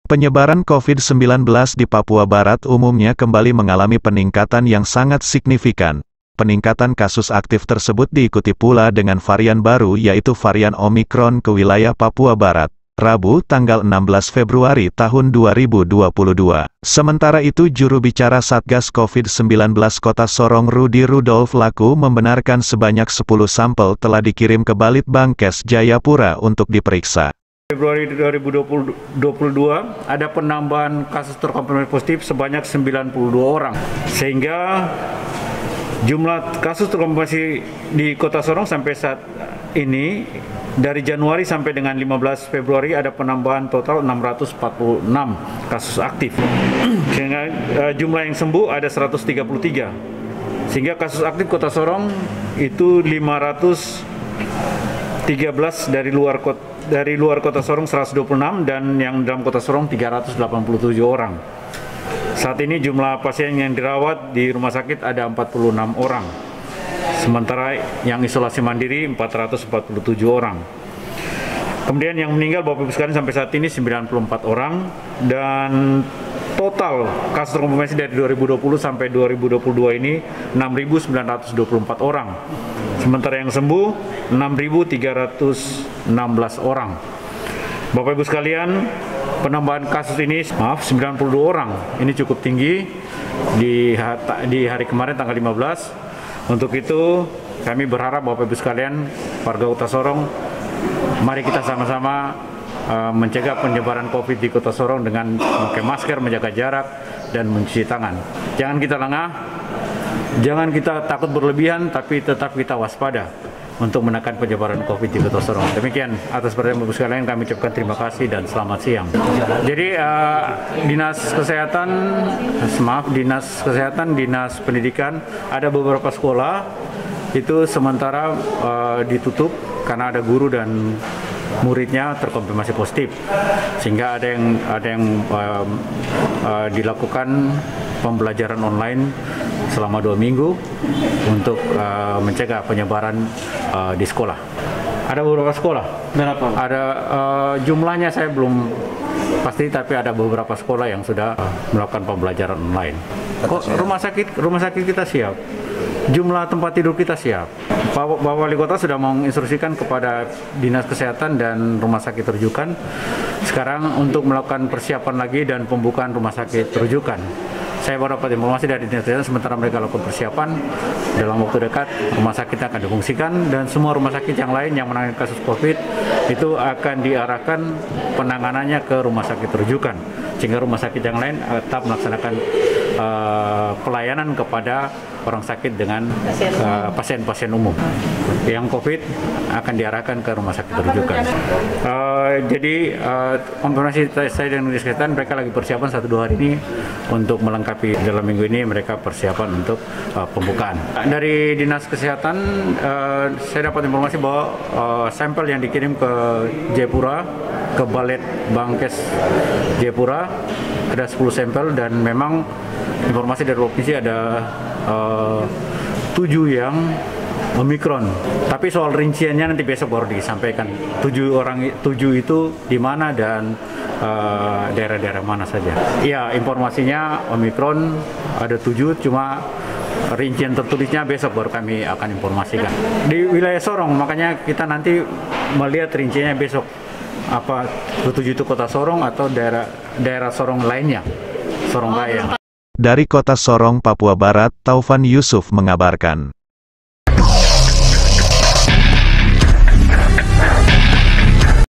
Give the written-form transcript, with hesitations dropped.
Penyebaran COVID-19 di Papua Barat umumnya kembali mengalami peningkatan yang sangat signifikan. Peningkatan kasus aktif tersebut diikuti pula dengan varian baru yaitu varian Omikron ke wilayah Papua Barat, Rabu tanggal 16 Februari tahun 2022. Sementara itu juru bicara Satgas COVID-19 Kota Sorong Rudi Rudolf Laku membenarkan sebanyak 10 sampel telah dikirim ke Balitbangkes Jayapura untuk diperiksa. Februari 2022 ada penambahan kasus terkonfirmasi positif sebanyak 92 orang, sehingga jumlah kasus terkonfirmasi di Kota Sorong sampai saat ini dari Januari sampai dengan 15 Februari ada penambahan total 646 kasus aktif, sehingga jumlah yang sembuh ada 133, sehingga kasus aktif Kota Sorong itu 513 dari luar Kota Sorong 126 dan yang dalam Kota Sorong 387 orang. Saat ini jumlah pasien yang dirawat di rumah sakit ada 46 orang. Sementara yang isolasi mandiri 447 orang. Kemudian yang meninggal Bapak Ibu sekalian sampai saat ini 94 orang dan total kasus terkonfirmasi dari 2020 sampai 2022 ini 6.924 orang. Sementara yang sembuh 6.316 orang. Bapak Ibu sekalian, penambahan kasus ini 92 orang. Ini cukup tinggi di hari kemarin tanggal 15. Untuk itu kami berharap Bapak Ibu sekalian, warga Kota Sorong, mari kita sama-sama mencegah penyebaran COVID di Kota Sorong dengan memakai masker, menjaga jarak, dan mencuci tangan. Jangan kita lengah, jangan kita takut berlebihan, tapi tetap kita waspada untuk menekan penyebaran COVID di Kota Sorong. Demikian, atas perhatian Bapak sekalian kami ucapkan terima kasih dan selamat siang. Jadi Dinas Kesehatan, Dinas Pendidikan, ada beberapa sekolah itu sementara ditutup karena ada guru dan muridnya terkonfirmasi positif, sehingga ada yang dilakukan pembelajaran online selama 2 minggu untuk mencegah penyebaran di sekolah. Ada beberapa sekolah. Dan apa? Ada jumlahnya saya belum pasti, tapi ada beberapa sekolah yang sudah melakukan pembelajaran online. Rumah sakit kita siap. Jumlah tempat tidur kita siap. Bapak Wali Kota sudah menginstruksikan kepada Dinas Kesehatan dan Rumah Sakit Rujukan sekarang untuk melakukan persiapan lagi dan pembukaan rumah sakit rujukan. Saya baru dapat informasi dari Dinas Kesehatan, sementara mereka lakukan persiapan, dalam waktu dekat rumah sakit akan difungsikan dan semua rumah sakit yang lain yang menangani kasus COVID itu akan diarahkan penanganannya ke rumah sakit rujukan, sehingga rumah sakit yang lain tetap melaksanakan pelayanan kepada orang sakit dengan pasien-pasien umum. Yang COVID akan diarahkan ke rumah sakit rujukan. Jadi konfirmasi saya dengan Dinas Kesehatan, mereka lagi persiapan 1-2 hari ini untuk melengkapi, dalam minggu ini mereka persiapan untuk pembukaan. Dari Dinas Kesehatan saya dapat informasi bahwa sampel yang dikirim ke Jayapura, ke Balitbangkes Jayapura ada 10 sampel dan memang informasi dari provinsi ada 7 yang Omikron. Tapi soal rinciannya nanti besok baru disampaikan. 7 itu di mana dan daerah-daerah mana saja. Iya, informasinya Omikron ada 7, cuma rincian tertulisnya besok baru kami akan informasikan. Di wilayah Sorong, makanya kita nanti melihat rinciannya besok. Apa 7 itu Kota Sorong atau daerah Sorong lainnya, Sorong Raya. Dari Kota Sorong, Papua Barat, Taufan Yusuf mengabarkan.